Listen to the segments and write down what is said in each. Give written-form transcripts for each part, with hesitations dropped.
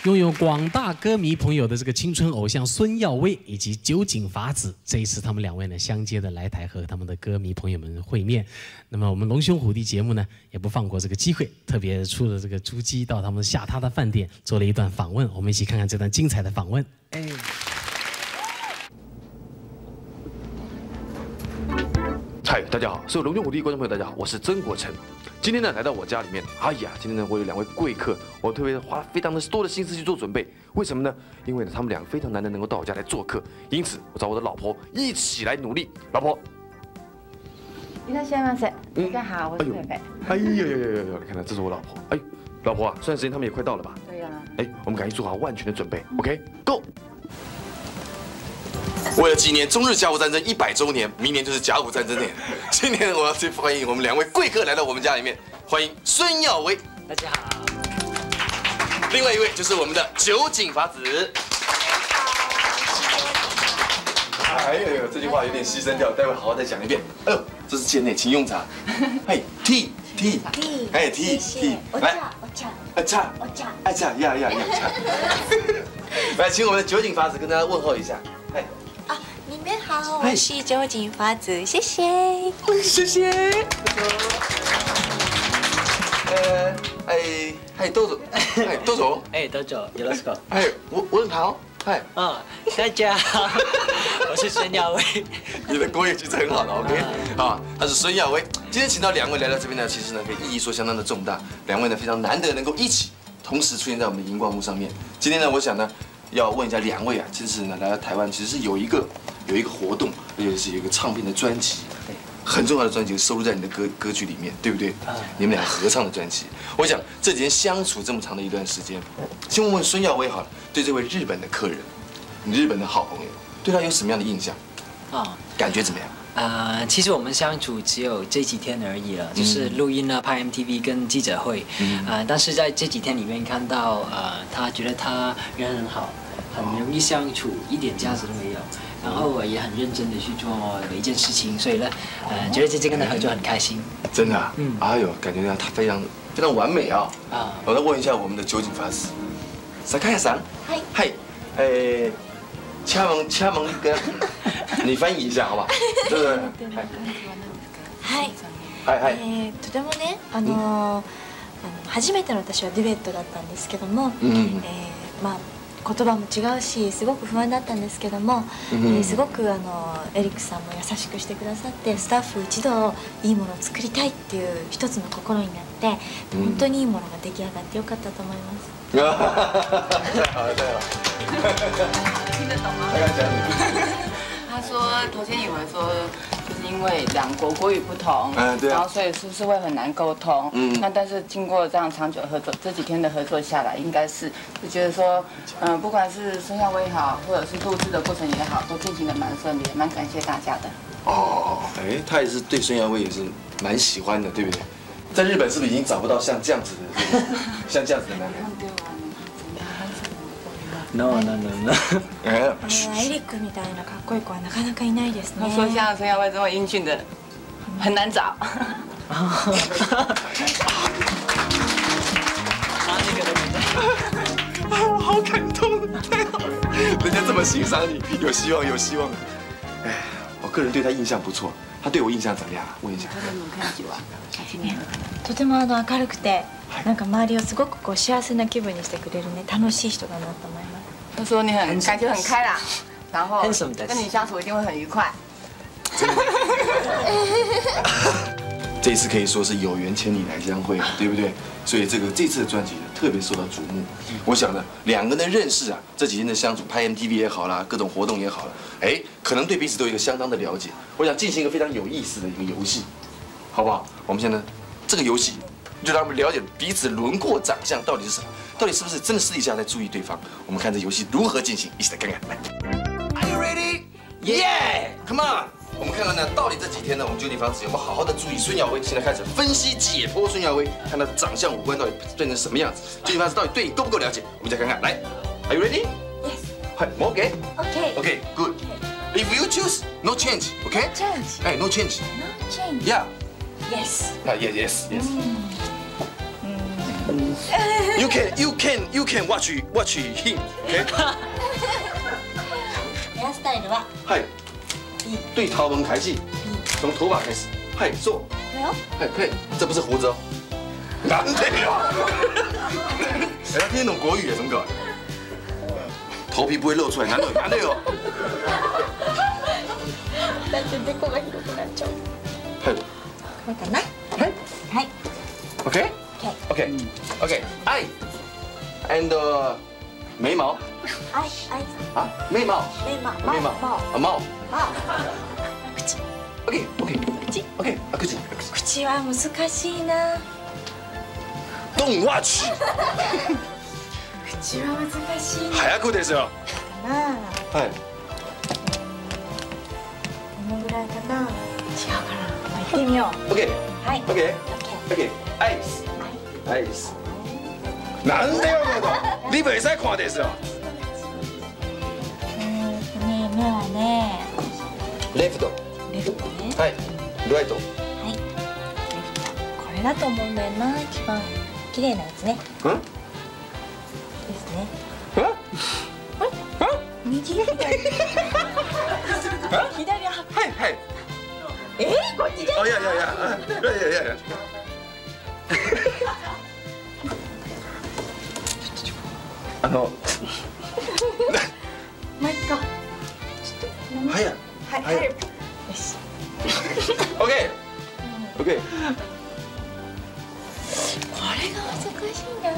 拥有广大歌迷朋友的这个青春偶像孙耀威以及酒井法子，这一次他们两位呢相接的来台和他们的歌迷朋友们会面。那么我们龙兄虎弟节目呢也不放过这个机会，特别出了这个朱姬到他们下榻的饭店做了一段访问，我们一起看看这段精彩的访问。 嗨，大家好，所有龙兄虎弟观众朋友，大家好，我是曾国成。今天呢，来到我家里面，哎呀，今天呢，我有2位贵客，我特别花非常多的心思去做准备。为什么呢？因为呢，他们2个非常难得能够到我家来做客，因此我找我的老婆一起来努力。老婆， いらっしゃいませ。大家好，我是佩佩。 哎呦，你看到，这是我老婆。哎，老婆啊，算时间他们也快到了吧？ 对呀。 哎，我们赶紧做好万全的准备 ，OK，Go。为了纪念中日甲午战争100周年，明年就是甲午战争年。今天我要去欢迎我们2位贵客来到我们家里面，欢迎孙耀威， 大家好。 另外一位就是我们的酒井法子。哎呦，这句话有点牺牲掉，待会好好再讲一遍。哎呦，这是贱内，请用茶。哎 ，tea， 哎 tea， 来，茶，茶呀，茶。来，请我们的酒井法子跟大家问候一下。哎。 你们好，我是酒井法子，谢谢， 谢谢。どうぞ，どうぞ， どうぞ，よろしく。 我很好， 大家好，我是孙耀威。 你的国语句子很好的 ，OK， 好，他是孙耀威。今天请到2位来到这边呢，其实呢，可以意义说相当的重大。2位呢非常难得能够一起同时出现在我们的荧光幕上面。今天呢，我想呢，要问一下2位啊，其实呢来到台湾其实是有一个活动，而且是有一个唱片的专辑，很重要的专辑收录在你的歌曲里面，对不对？你们俩合唱的专辑。我想这几天相处这么长的一段时间，先问问孙耀威好了，对这位日本的客人，你日本的好朋友，对他有什么样的印象？感觉怎么样？ 其实我们相处只有这几天而已了，就是录音啊、拍 MTV 跟记者会，但是在这几天里面看到，他觉得他人很好，很容易相处，一点架子都没有。然后我也很认真的去做一件事情，所以呢，觉得这次跟他合作很开心。真的啊？哎呦，感觉他非常完美啊！我再问一下我们的酒井法子，坂谷さん，嗨，掐门跟你翻译一下好不好？对不对？ はい。とてもね、初めての私はデュエットだったんですけども、まあ。言葉も違うしすごく不安だったんですけども、すごくエリックさんも優しくしてくださって、スタッフ一同いいものを作りたいっていう一つの心になって、本当にいいものが出来上がってよかったと思います。 太好了， 听得懂吗？他说头先以为说，就是因为2国国语不同，然后所以是不是会很难沟通？那但是经过这样长久的合作，这几天的合作下来，应该是就觉得说，不管是孙耀威好，或者是录制的过程也好，都进行的蛮顺利，蛮感谢大家的。 他也是对孙耀威也是蛮喜欢的，对不对？在日本是不是已经找不到像这样子的男人？ No。 エリックみたいなかっこいい子はなかなかいないですね。 他说像孙耀威这么英俊的很难找。 好感动，太好了，人家这么欣赏你，有希望。哎，我个人对他印象不错，他对我印象怎么样？问一下。 とても明るくて、なんか周りをすごく幸せな気分にしてくれるね、楽しい人だなと思います。 他说你感觉很开朗，然后跟你相处一定会很愉快。 这一次可以说是有缘千里来相会，对不对？所以这次的专辑呢，特别受到瞩目。我想呢，2个人的认识啊，这几天的相处，拍 MTV 也好啦，各种活动也好了，可能对彼此都有一个相当的了解。我想进行一个非常有意思的一个游戏，好不好？我们现在这个游戏就让我们了解彼此轮廓、长相到底是什么。 到底是不是真的私底下在注意对方？我们看这游戏如何进行，一起来看看。来 ，Are you ready? Yeah! Come on! 我们看看呢，到底这几天呢，我们酒井法子有没有好好的注意孙耀威？现在开始分析解剖孙耀威，看他长相五官到底变成什么样子。酒井法子到底对你够不够了解？我们再看看。来 ，Are you ready? Yes. 嗨 ，OK. Okay. Good. If you choose, no change. Okay? Change. No change. No change. Yeah. Yes. Yes. You can watch him. OK。 ヘアスタイルははい。对头毛开始，从头发开始。嗨，做。 これよ。 嗨，可以。这不是胡子哦。难的哦。哎，他听得懂国语耶，怎么搞？头皮不会露出来，难的哦。 だってデコが広くなっちゃう。 はい。 これかな。 はい。 はい。 OK。爱。And 眉毛。 はい。 啊，眉毛。毛。 口。 OK。OK。あ、口。 口は難しいな。 Don't watch。 口は難しいな。 早くですよ。 かな。 はい。 このぐらいかな。違うかな。行ってみよう。 OK。 はい。 OK。アイス。アイス。なんでよ、リブエサイコアですよ。 目はね。 レフト。 レフトね。 はい。ライト。 はい。これだと思うんだよな、一番綺麗なやつね。ですね。右左。左は。 はい。 こっちじゃ。 いや。 もう一個。 早い。 はい。よし。 OK。 これが難しいんだよ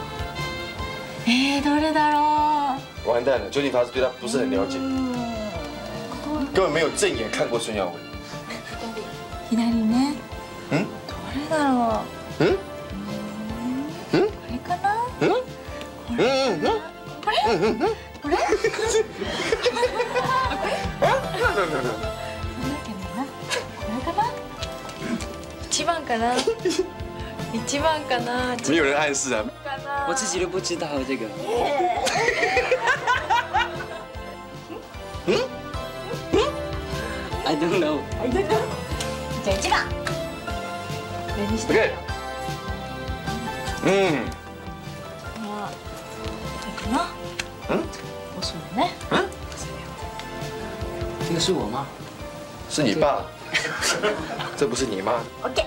な。どれだろう。完蛋了，究竟他是对他不是很了解，根本没有正眼看过孙耀威。 左ね。どれだろう。これかな。これ。一番かな。 没有人暗示啊。 我自己都不知道这个。I don't know。 じゃあ1番。これにして。 OK。 これかな。我数了呢。 这个是我吗？ 是你爸，这不是你妈。 OK。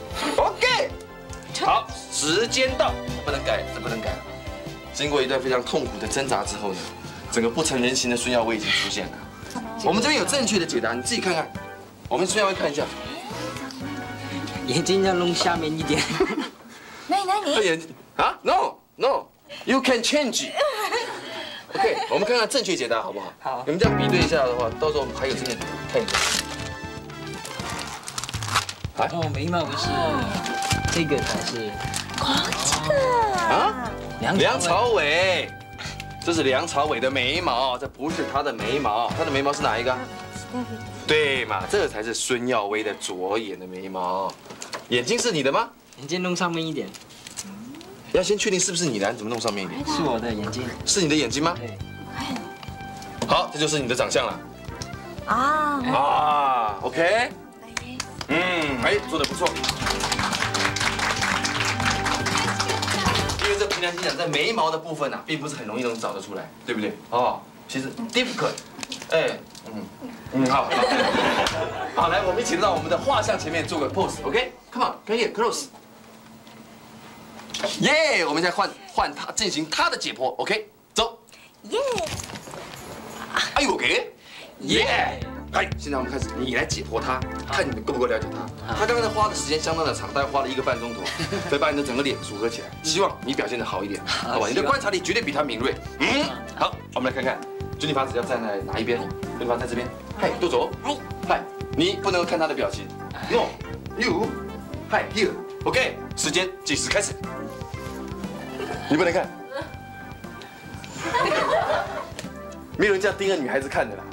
好，时间到，不能改，这不能改了。经过一段非常痛苦的挣扎之后呢，整个不成人形的孙耀威已经出现了。我们这边有正确的解答，你自己看看。我们孙耀威看一下。 眼睛要弄下面一点。 何？ 他眼睛啊 ？No，you can change。OK， 我们看看正确解答好不好？ 好。 你们这样比对一下的话，到时候我们还有正确看一下。 哦，眉毛不是，这个才是。 啊？梁朝伟，这是梁朝伟的眉毛，这不是他的眉毛，他的眉毛是哪一个？对嘛，这个才是孙耀威的左眼的眉毛。眼睛是你的吗？ 眼睛弄上面一点。 要先确定是不是你的，你怎么弄上面一点？ 是我的眼睛。 是你的眼睛吗？ 对。 好，这就是你的长相了。OK。做得不错。因为这凭良心讲，在眉毛的部分啊，并不是很容易能找得出来，对不对？其实 difficult。好，来，我们一起到我们的画像前面做个 pose。OK，Come on，可以 close。耶！我们现在换他进行他的解剖。OK， 走。 耶！ 哎呦 ，OK， 耶！来，现在我们开始，你来解剖他，看你们够不够了解他。他刚才花的时间相当的长，大概花了1个半钟头，才把你的整个脸组合起来。希望你表现得好一点，好吧？你的观察力绝对比他敏锐。好，我们来看看，珍妮法子要站在哪一边？珍妮法在这边。嗨，杜总。嗨，你不能看他的表情。No，you。嗨 ，here。OK， 时间计时开始。你不能看，没有人这样盯着女孩子看的啦。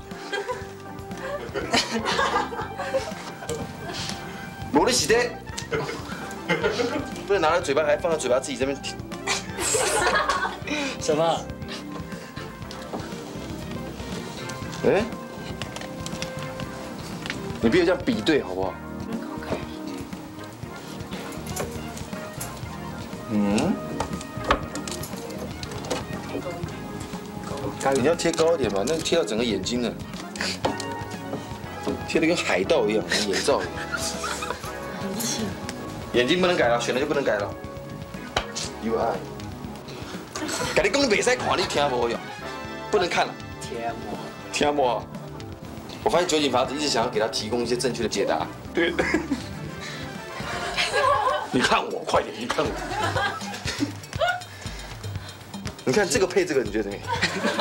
我的洗的，不能拿到嘴巴还放到嘴巴自己这边舔。 什么？ 你不要这样比对好不好？ 你要贴高一点嘛，那贴到整个眼睛了，贴得跟海盗一样，眼罩一样。眼睛不能改了，选了就不能改了。有爱。跟你讲，你袂使看，你听无用，不能看了。听无。我发现酒井法子一直想要给他提供一些正确的解答。对。你看我，快点，你看我。你看这个配这个，你觉得怎么样？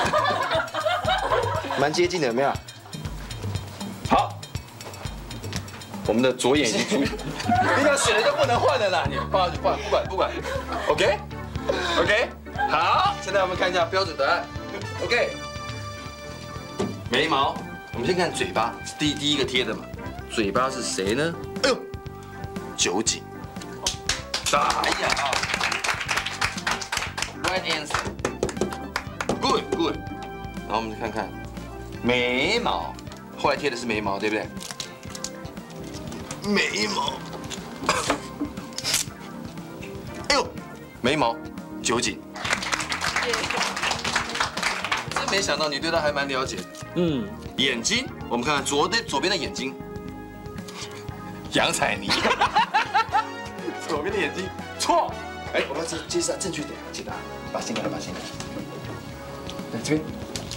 蛮接近的，有没有？好，我们的左眼已经出，你想选了就不能换了啦，你不管 ，OK， 好，现在我们看一下标准答案 ，OK， 眉毛，我们先看嘴巴，第一个贴的嘛，嘴巴是谁呢？哎呦，酒井，哎呀，right answer。Good， 然后我们看看眉毛，后来贴的是眉毛，对不对？眉毛，哎呦，眉毛，酒井，真没想到你对他还蛮了解的。眼睛，我们看看左边的眼睛，杨采妮，左边的眼睛错。哎，我们接下正确点解答，把线给他，来这边。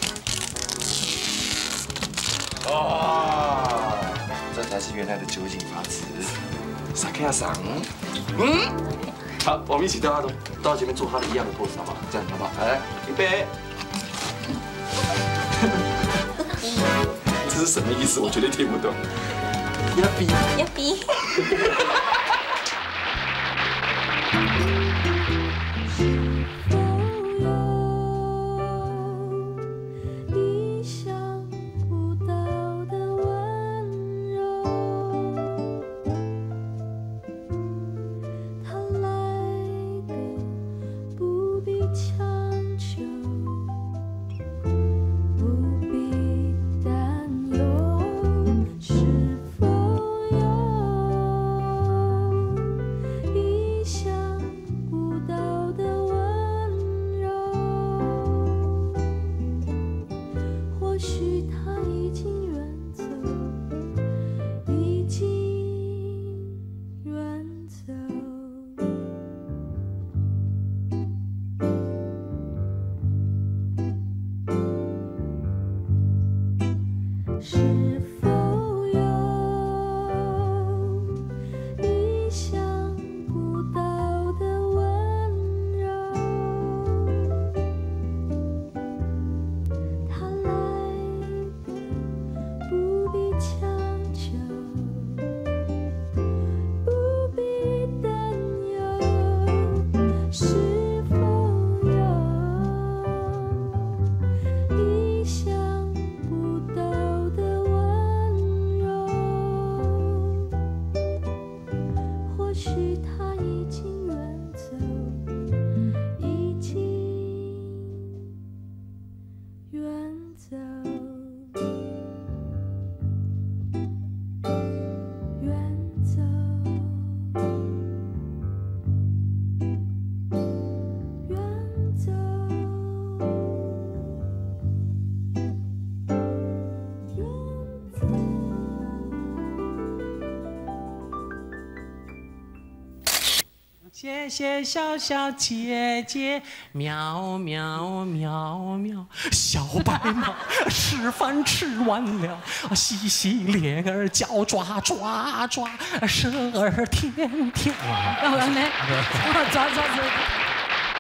哇，这才是原来的酒井法子。撒开嗓。好，我们一起到前面做他的一样的 pose 好不好？这样好不好？来，预备。这是什么意思？我绝对听不懂。要比。 谢谢小小姐姐，喵喵喵喵，小白马吃饭吃完了，洗洗脸儿脚抓抓抓，蛇儿舔舔。 好了没？抓抓抓。